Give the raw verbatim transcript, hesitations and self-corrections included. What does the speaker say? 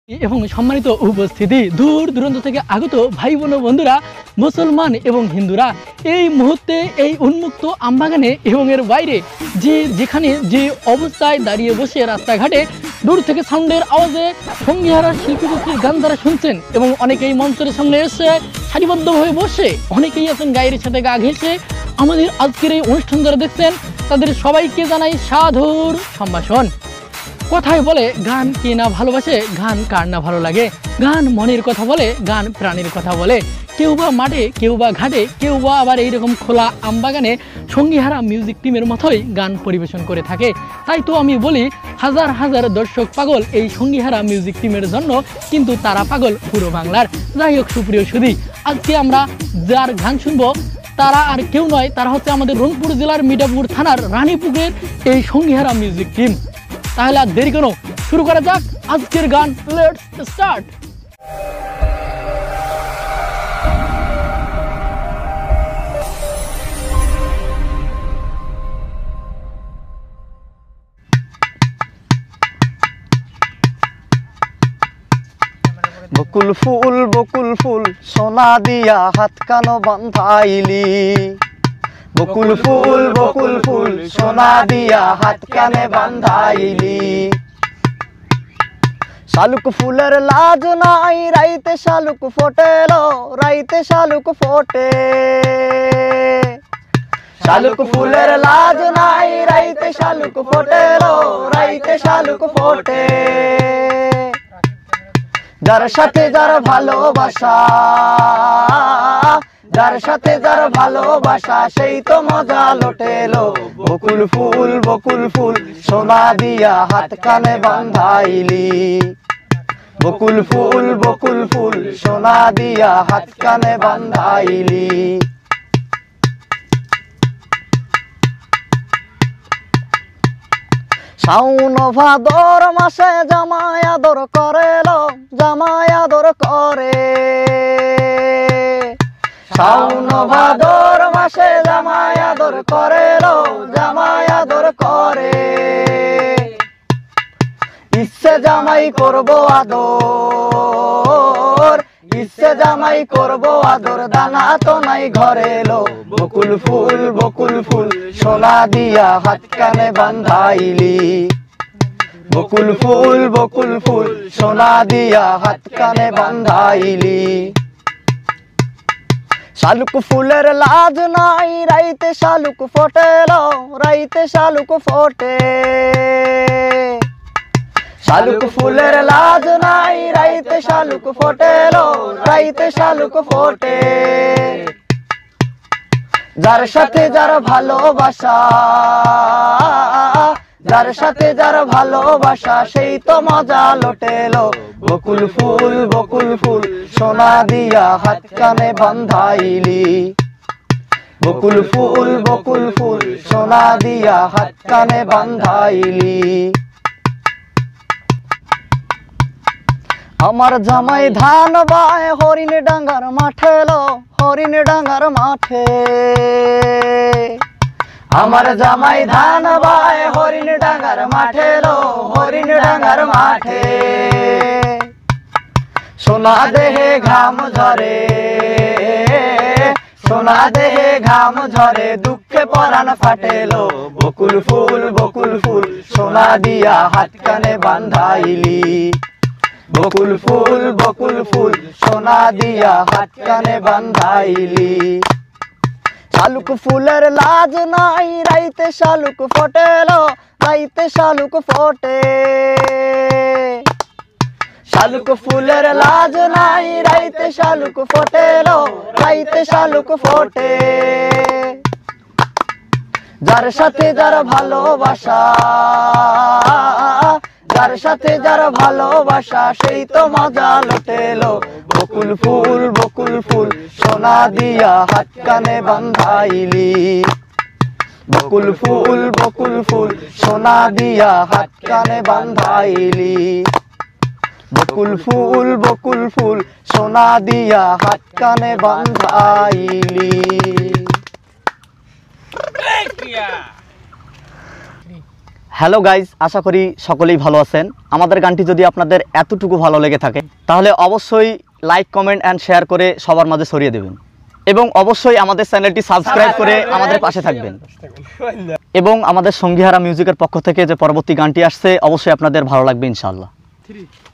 এবং সম্মানিত উপস্থিতি, দূর দূরান্ত থেকে আগত ভাই বোন বন্ধুরা, মুসলমান এবং হিন্দুরা, এই মুহূর্তে এই উন্মুক্ত আমবাগানে এবং এর বাইরে যে যেখানে যে অবস্থায় দাঁড়িয়ে বসে রাস্তাঘাটে দূর থেকে সাউন্ডের আওয়াজে সঙ্গীহারা শিল্পীগোষ্ঠীর গান তারা শুনছেন এবং অনেকেই মঞ্চের সামনে এসে সারিবদ্ধভাবে বসে, অনেকেই আছেন গায়ের সাথে গা ঘেঁষে আমাদের আজকের এই অনুষ্ঠান যারা দেখছেন তাদের সবাইকে জানাই সাধুর সম্ভাষণ। কথায় বলে গান কে না ভালোবাসে, গান কার না ভালো লাগে। গান মনের কথা বলে, গান প্রাণের কথা বলে। কেউ বা মাঠে, কেউ বা ঘাটে, কেউ বা আবার এইরকম খোলা আমবাগানে সঙ্গীহারা মিউজিক টিমের মতোই গান পরিবেশন করে থাকে। তাই তো আমি বলি, হাজার হাজার দর্শক পাগল এই সঙ্গীহারা মিউজিক টিমের জন্য, কিন্তু তারা পাগল পুরো বাংলার। যাই হোক সুপ্রিয় সুধী, আজকে আমরা যার গান শুনবো তারা আর কেউ নয়, তারা হচ্ছে আমাদের রংপুর জেলার মিঠাপুর থানার রানীপুরের এই সঙ্গীহারা মিউজিক টিম। তাহলে আর দেরি কেন, শুরু করা যাক আজকের গান। Let's start. বকুল ফুল বকুল ফুল সোনা দিয়া হাত কানো বান্ধাইলি, বকুল ফুল বকুল ফুল সোনা দিয়া হাত কানে বান্ধাইলি। শালুক ফুলের লাজ নাই রাইতে শালুক ফোটেলো, রাইতে শালুক ফোটে। শালুক ফুলের লাজ নাই রাইতে শালুক ফোটেলো, রাইতে শালুক ফোটে। যার সাথে যার ভালোবাসা, যার সাথে যার ভালোবাসা সেই তো মজা লোটেলো। বকুল ফুল বকুল ফুল সোনা দিয়া হাত কানে বান্ধাইলি, বকুল ফুল বকুল ফুল সোনা দিয়া হাত কানে বান্ধাইলি। শাওন ভাদর মাসে জামাই আদর করেলো, জামাই আদর করে। শাওন ভাদর মাসে জামাই আদর করেলো, জামাই আদর করে। ইচ্ছে জামাই করবো আদর, ইচ্ছে জামাই করবো আদর, দানা তো নাই ঘরে এলো। বকুল ফুল বকুল ফুল সোনা দিয়া হাত কানে বান্ধাইলি, বকুল ফুল বকুল ফুল সোনা দিয়া হাত কানে বান্ধাইলি। শালুক ফুলের লাজ নাই রাইতে শালুক ফোটেলো, রাইতে শালুক ফোটে। শালুক ফুলের লাজ নাই রাইতে শালুক ফোটেলো, রাইতে শালুক ফোটে। যার সাথে যার ভালোবাসা, যার সাথে যার ভালোবাসা সেই তো মজা লোটেলো। বকুল ফুল বকুল ফুল সোনা দিয়া হাত কানে বান্ধাইলি, বকুল ফুল বকুল ফুল সোনা দিয়া হাত কানে বান্ধাইলি। আমার জামাই ধান বায় হরিণ ডাঙ্গার মাঠে লো, হরিণ ডাঙ্গার মাঠে। আমার জামাই ধান বায় হরিণ ডাঙ্গার মাঠে লো, হরিণ ডাঙ্গার মাঠে। সোনা দেহে ঘাম ঝরে, সোনা দেহে ঘাম ঝরে, দুঃখে পরাণ ফাটেলো। বকুল ফুল বকুল ফুল সোনা দিয়া হাত কানে বান্ধাইলি, বকুল ফুল বকুল ফুল সোনা দিয়া হাত কানে বান্ধাইলি। শালুক ফুলের লাজ নাই রাইতে শালুক ফোটেলো, রাইতে শালুক ফোটে। শালুক ফুলের লাজ নাই রাইতে শালুক ফোটেলো, রাইতে শালুক ফোটে। যার সাথে যার ভালোবাসা, যার সাথে যার ভালোবাসা সেই তো মজা লোটেলো। বকুল ফুল বকুল ফুল সোনা দিয়া হাত কানে বান্ধাইলি, বকুল ফুল বকুল ফুল সোনা দিয়া হাত কানে বান্ধাইলি, বকুল ফুল বকুল ফুল সোনা দিয়া হাত কানে বান্ধাইলি। হ্যালো গাইজ, আশা করি সকলেই ভালো আছেন। আমাদের গানটি যদি আপনাদের এতটুকু ভালো লেগে থাকে তাহলে অবশ্যই লাইক, কমেন্ট অ্যান্ড শেয়ার করে সবার মাঝে ছড়িয়ে দেবেন এবং অবশ্যই আমাদের চ্যানেলটি সাবস্ক্রাইব করে আমাদের পাশে থাকবেন। এবং আমাদের সঙ্গীহারা মিউজিকের পক্ষ থেকে যে পরবর্তী গানটি আসছে অবশ্যই আপনাদের ভালো লাগবে ইনশাআল্লাহ।